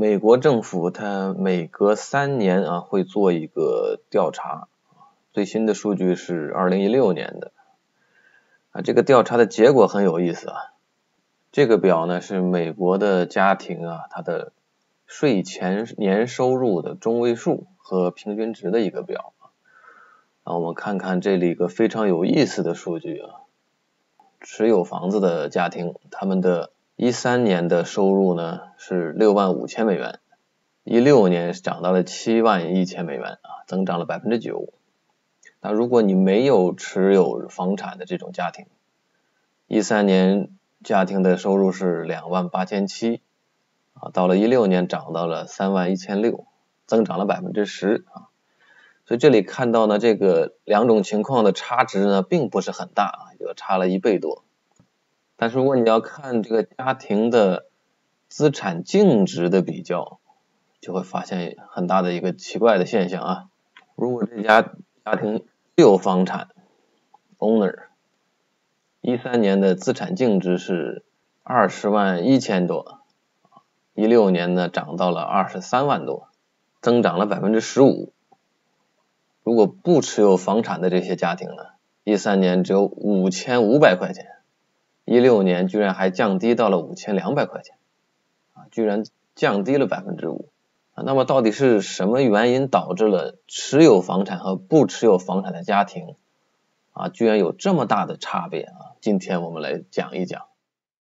美国政府它每隔3年会做一个调查，最新的数据是2016年的。这个调查的结果很有意思啊。这个表呢是美国的家庭它的税前年收入的中位数和平均值的一个表。我们看看这里一个非常有意思的数据持有房子的家庭，他们的13年的收入呢是6万5千美元，16年涨到了7万1千美元增长了 9%。 那如果你没有持有房产的这种家庭，13年家庭的收入是2万8千7，到了16年涨到了3万1千6，增长了 10%。所以这里看到呢，这个两种情况的差值呢并不是很大，就差了1倍多。但是如果你要看这个家庭的资产净值的比较，就会发现很大的一个奇怪的现象如果这家庭持有房产 owner 13年的资产净值是20万1千多，16年呢涨到了23万多，增长了 15%。如果不持有房产的这些家庭呢，13年只有5500块钱，16年居然还降低到了5200块钱，居然降低了 5%。那么到底是什么原因导致了持有房产和不持有房产的家庭居然有这么大的差别今天我们来讲一讲。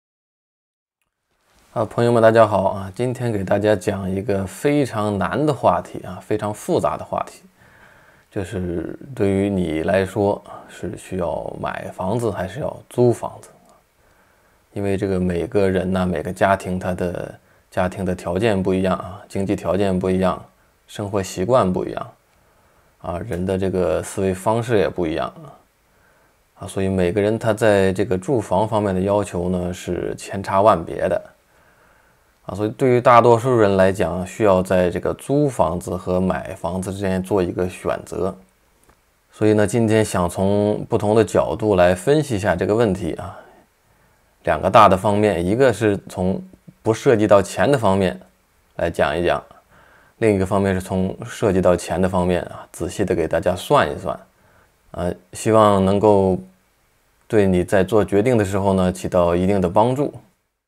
朋友们大家好今天给大家讲一个非常难的话题非常复杂的话题，就是对于你来说是需要买房子还是要租房子。因为这个每个人每个家庭他的家庭的条件不一样经济条件不一样，生活习惯不一样人的这个思维方式也不一样所以每个人他在这个住房方面的要求呢是千差万别的所以对于大多数人来讲，需要在这个租房子和买房子之间做一个选择。所以呢，今天想从不同的角度来分析一下这个问题两个大的方面，一个是从不涉及到钱的方面来讲一讲，另一个方面是从涉及到钱的方面仔细的给大家算一算希望能够对你在做决定的时候呢起到一定的帮助。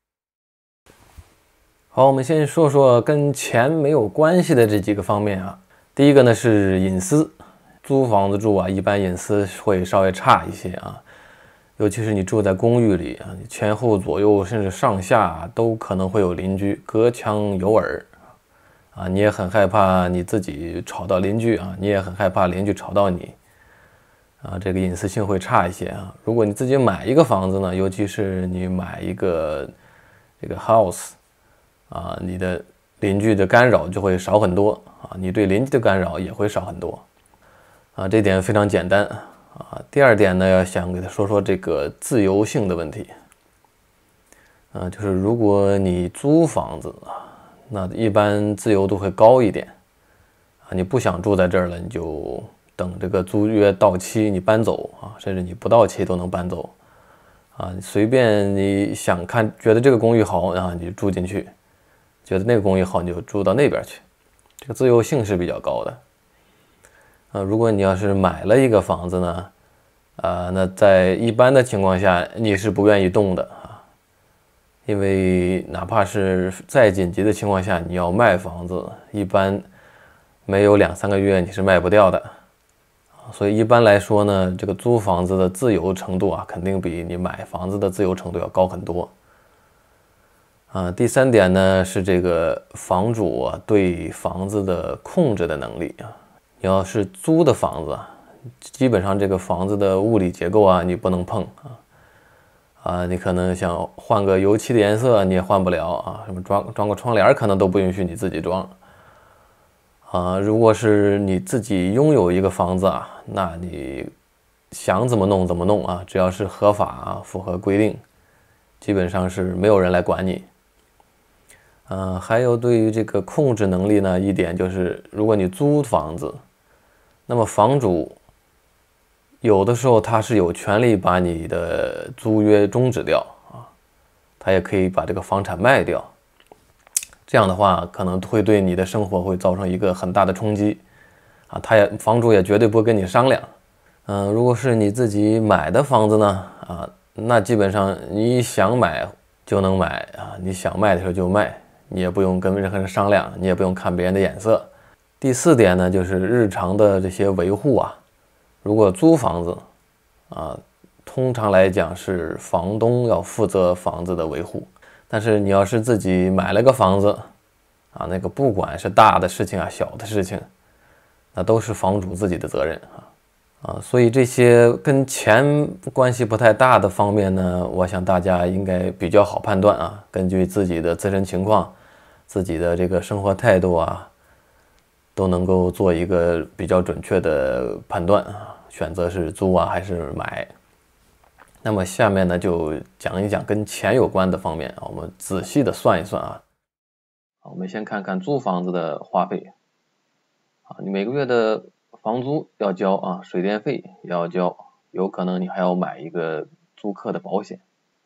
好，我们先说说跟钱没有关系的这几个方面第一个呢是隐私，租房子住一般隐私会稍微差一些尤其是你住在公寓里前后左右甚至上下都可能会有邻居，隔墙有耳你也很害怕你自己吵到邻居你也很害怕邻居吵到你这个隐私性会差一些如果你自己买一个房子呢，尤其是你买一个这个 house你的邻居的干扰就会少很多你对邻居的干扰也会少很多这点非常简单第二点呢，要想给他说说这个自由性的问题就是如果你租房子那一般自由度会高一点你不想住在这儿了，你就等这个租约到期你搬走甚至你不到期都能搬走随便你想看，觉得这个公寓好你就住进去，觉得那个公寓好你就住到那边去，这个自由性是比较高的如果你要是买了一个房子呢那在一般的情况下你是不愿意动的因为哪怕是再紧急的情况下你要卖房子，一般没有2-3个月你是卖不掉的所以一般来说呢，这个租房子的自由程度肯定比你买房子的自由程度要高很多第三点呢是这个房主对房子的控制的能力你要是租的房子基本上这个房子的物理结构你不能碰你可能想换个油漆的颜色你也换不了什么装个窗帘可能都不允许你自己装如果是你自己拥有一个房子那你想怎么弄怎么弄只要是合法符合规定，基本上是没有人来管你还有对于这个控制能力呢，一点就是如果你租房子，那么房主有的时候他是有权利把你的租约终止掉他也可以把这个房产卖掉， 这样的话可能会对你的生活会造成一个很大的冲击啊，房主也绝对不会跟你商量。如果是你自己买的房子呢，那基本上你想买就能买啊，你想卖的时候就卖，你也不用跟任何人商量，你也不用看别人的眼色。第4点呢，就是日常的这些维护啊。如果租房子通常来讲是房东要负责房子的维护，但是你要是自己买了个房子那个不管是大的事情小的事情，那都是房主自己的责任所以这些跟钱关系不太大的方面呢，我想大家应该比较好判断根据自己的自身情况、自己的这个生活态度都能够做一个比较准确的判断选择是租还是买。那么下面呢就讲一讲跟钱有关的方面我们仔细的算一算我们先看看租房子的花费你每个月的房租要交水电费也要交，有可能你还要买一个租客的保险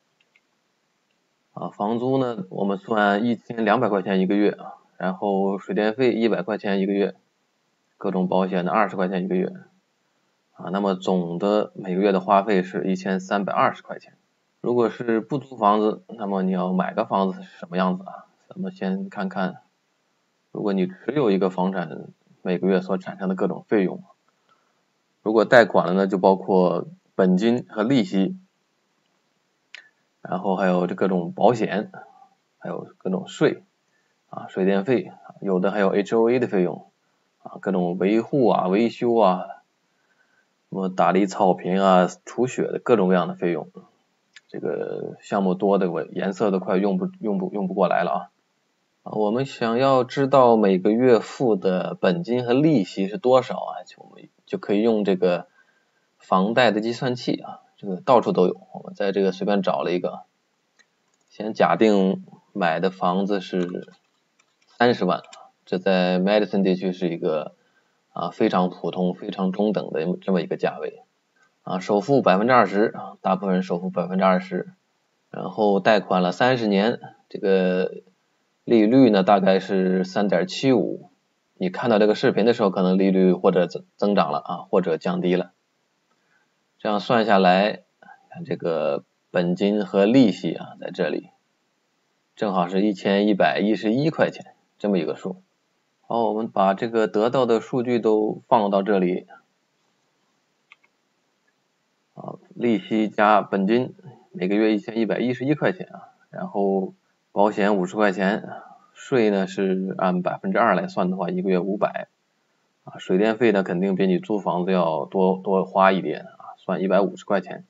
房租呢我们算1200块钱一个月然后水电费100块钱一个月，各种保险的20块钱一个月那么总的每个月的花费是1320块钱。如果是不租房子，那么你要买个房子是什么样子咱们先看看，如果你持有一个房产，每个月所产生的各种费用。如果贷款了呢，就包括本金和利息，然后还有这各种保险，还有各种税水电费，有的还有 HOA 的费用各种维护维修什么打理草坪除雪的各种各样的费用。这个项目多的我颜色都快用不过来了我们想要知道每个月付的本金和利息是多少我们就可以用这个房贷的计算器这个到处都有，我们在这个随便找了一个，先假定买的房子是30万，这在 Madison 地区是一个非常普通非常中等的这么一个价位首付20%大部分人首付20%，然后贷款了30年，这个利率呢大概是 3.75%， 你看到这个视频的时候可能利率或者增长了或者降低了。这样算下来，看这个本金和利息在这里正好是1111块钱这么一个数。好，我们把这个得到的数据都放到这里利息加本金每个月1111块钱然后保险50块钱，税呢是按2%来算的话，一个月500水电费呢肯定比你租房子要多花一点算150块钱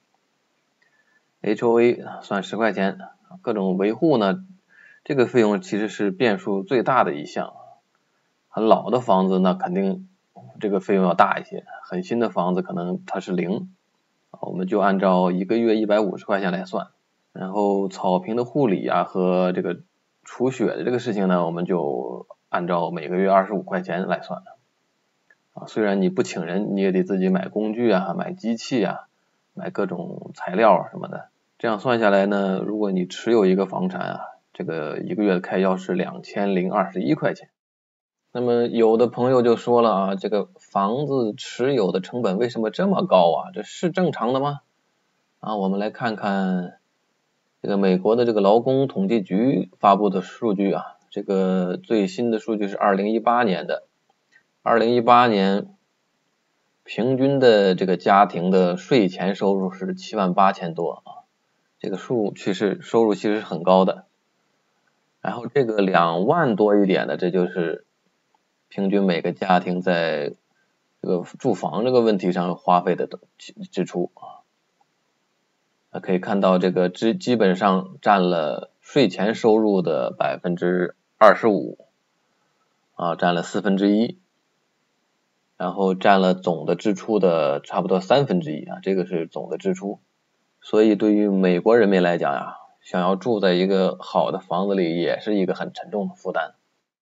，HOA 算10块钱，各种维护呢，这个费用其实是变数最大的一项。很老的房子那肯定这个费用要大一些，很新的房子可能它是0。我们就按照一个月150块钱来算，然后草坪的护理和这个除雪的这个事情呢，我们就按照每个月25块钱来算虽然你不请人，你也得自己买工具买机器买各种材料什么的。这样算下来呢，如果你持有一个房产这个一个月的开销是2021块钱。那么有的朋友就说了这个房子持有的成本为什么这么高这是正常的吗？我们来看看这个美国的这个劳工统计局发布的数据这个最新的数据是2018年的。2018年平均的这个家庭的税前收入是78000多这个收入其实是很高的。然后这个2万多一点的，这就是平均每个家庭在这个住房这个问题上花费的支出可以看到这个基本上占了税前收入的25%占了1/4然后占了总的支出的差不多1/3这个是总的支出。所以对于美国人民来讲想要住在一个好的房子里也是一个很沉重的负担。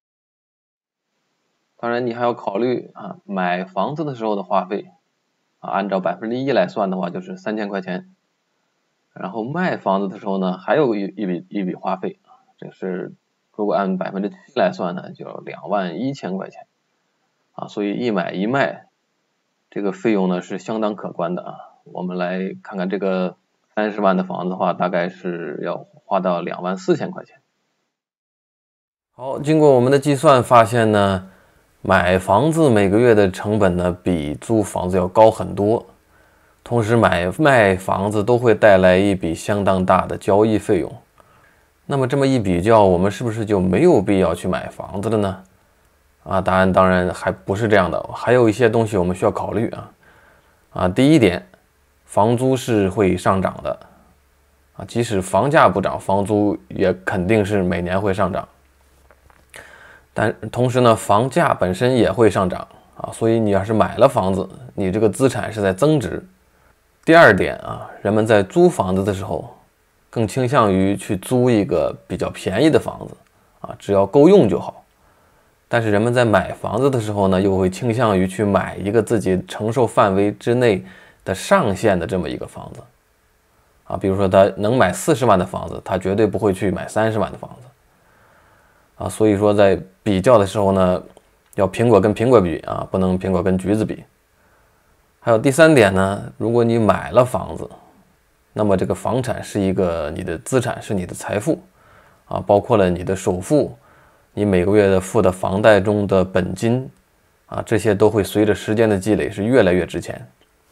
当然你还要考虑买房子的时候的花费按照1%来算的话就是3000块钱。然后卖房子的时候呢还有一笔花费这是如果按7%来算呢，就要21000块钱啊，所以一买一卖这个费用呢是相当可观的啊。我们来看看这个30万的房子的话，大概是要花到24000块钱。 好，经过我们的计算发现呢，买房子每个月的成本呢比租房子要高很多，同时买卖房子都会带来一笔相当大的交易费用。那么这么一比较，我们是不是就没有必要去买房子了呢？答案当然还不是这样的，还有一些东西我们需要考虑第一点，房租是会上涨的即使房价不涨，房租也肯定是每年会上涨。但同时呢，房价本身也会上涨所以你要是买了房子，你这个资产是在增值。第二点人们在租房子的时候，更倾向于去租一个比较便宜的房子只要够用就好。但是人们在买房子的时候呢，又会倾向于去买一个自己承受范围之内的上限的这么一个房子比如说他能买40万的房子，他绝对不会去买30万的房子所以说在比较的时候呢，要苹果跟苹果比不能苹果跟橘子比。还有第三点呢，如果你买了房子，那么这个房产是一个你的资产，是你的财富包括了你的首付，你每个月的付的房贷中的本金这些都会随着时间的积累是越来越值钱。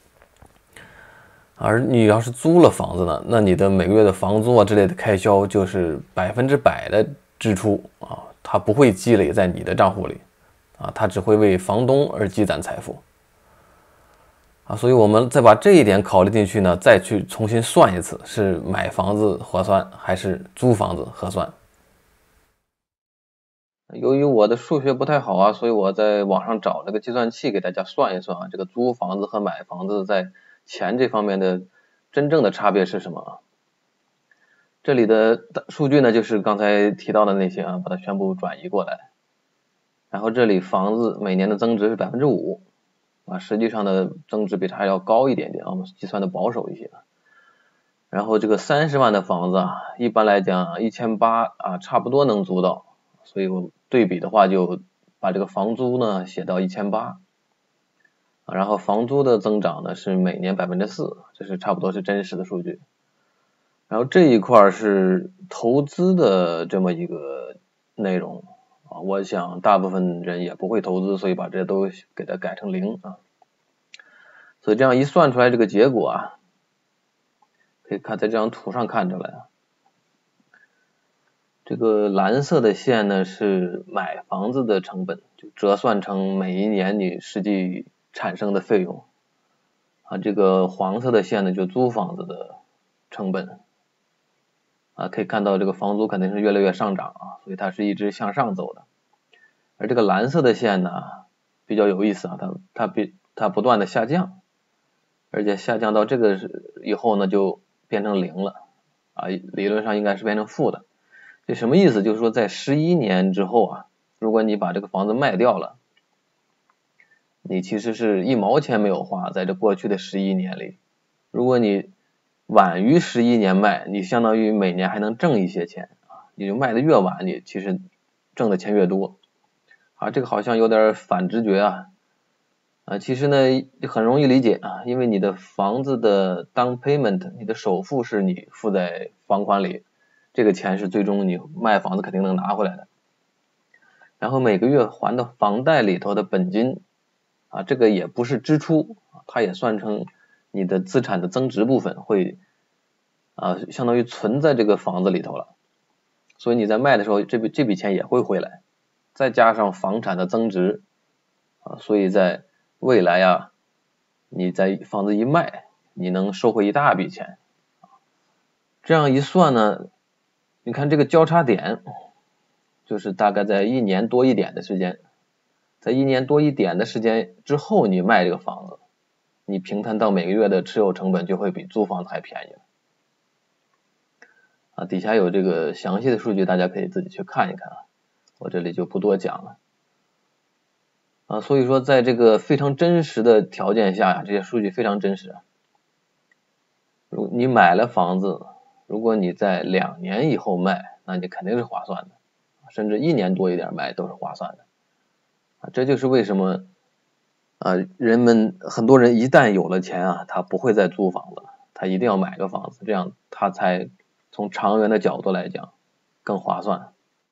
而你要是租了房子呢，那你的每个月的房租之类的开销就是100%的支出它不会积累在你的账户里它只会为房东而积攒财富所以我们再把这一点考虑进去呢，再去重新算一次，是买房子合算还是租房子合算。 由于我的数学不太好所以我在网上找了个计算器给大家算一算这个租房子和买房子在钱这方面的真正的差别是什么这里的数据呢，就是刚才提到的那些把它全部转移过来。然后这里房子每年的增值是5%实际上的增值比它还要高一点点我们计算的保守一些。然后这个30万的房子一般来讲1800差不多能租到，所以我对比的话就把这个房租呢写到1800然后房租的增长呢是每年4%，这是差不多是真实的数据。然后这一块是投资的这么一个内容我想大部分人也不会投资，所以把这都给它改成0所以这样一算出来这个结果可以看在这张图上看出来这个蓝色的线呢是买房子的成本，就折算成每一年你实际产生的费用这个黄色的线呢就租房子的成本可以看到这个房租肯定是越来越上涨所以它是一直向上走的。而这个蓝色的线呢比较有意思它不断的下降，而且下降到这个以后呢就变成0了理论上应该是变成负的。这什么意思？就是说在11年之后如果你把这个房子卖掉了，你其实是1毛钱没有花在这过去的11年里。如果你晚于11年卖，你相当于每年还能挣一些钱你就卖的越晚，你其实挣的钱越多这个好像有点反直觉其实呢很容易理解因为你的房子的 down payment， 你的首付是你付在房款里，这个钱是最终你卖房子肯定能拿回来的。然后每个月还的房贷里头的本金这个也不是支出它也算成你的资产的增值部分，会相当于存在这个房子里头了，所以你在卖的时候这笔钱也会回来，再加上房产的增值所以在未来你在房子一卖，你能收回一大笔钱。这样一算呢，你看这个交叉点就是大概在1年多一点的时间，在1年多一点的时间之后你卖这个房子，你平摊到每个月的持有成本就会比租房子还便宜底下有这个详细的数据，大家可以自己去看一看我这里就不多讲了所以说在这个非常真实的条件下这些数据非常真实如你买了房子，如果你在2年以后卖，那你肯定是划算的甚至1年多一点买都是划算的啊。这就是为什么很多人一旦有了钱啊，他不会再租房子了，他一定要买个房子，这样他才从长远的角度来讲更划算。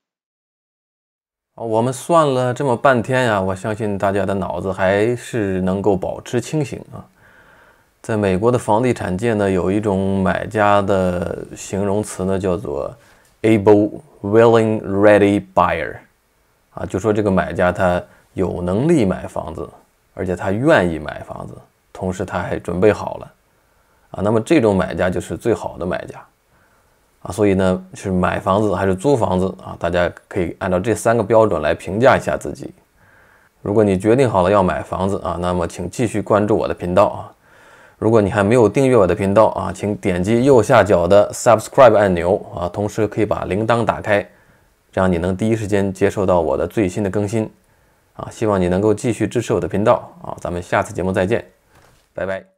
我们算了这么半天呀，我相信大家的脑子还是能够保持清醒啊。在美国的房地产界呢，有一种买家的形容词呢，叫做 able, willing, ready buyer 啊，就说这个买家他有能力买房子，而且他愿意买房子，同时他还准备好了啊。那么这种买家就是最好的买家啊。所以呢，是买房子还是租房子啊？大家可以按照这3个标准来评价一下自己。如果你决定好了要买房子啊，那么请继续关注我的频道啊。如果你还没有订阅我的频道啊，请点击右下角的 Subscribe 按钮啊，同时可以把铃铛打开，这样你能第一时间接收到我的最新的更新啊。希望你能够继续支持我的频道啊，咱们下次节目再见，拜拜。